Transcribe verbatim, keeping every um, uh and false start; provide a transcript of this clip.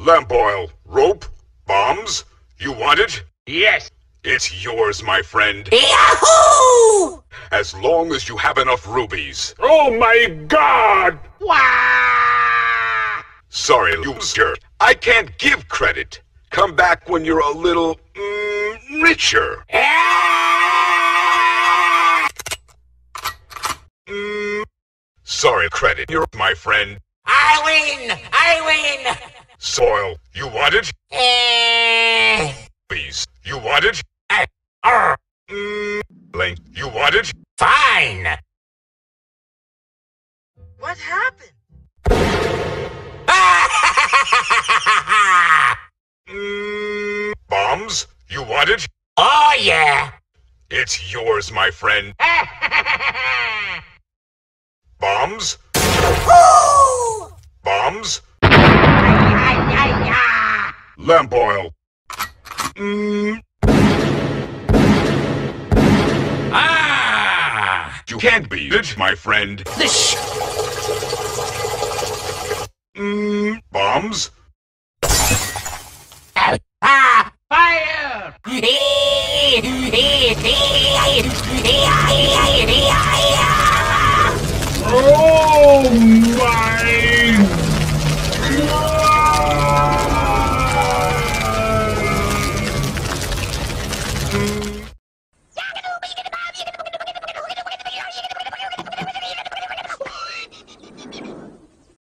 Lamp oil, rope, bombs. You want it? Yes. It's yours, my friend. Yahoo! As long as you have enough rubies. Oh my God! Wah! Sorry, loser. I can't give credit. Come back when you're a little, mm, richer. Mm, sorry, credit. You're my friend. I win! I win! Soil, you want it? Eh. Please, you want it? Eh. Arr. Mm, Link, you want it? Fine! What happened? Mm, bombs, you want it? Oh, yeah! It's yours, my friend. Bombs? Woo! Bombs? Lamp oil. Mm, Ah! you can't beat it, my friend. The sh- Mm, bombs? Ah! Fire! Oh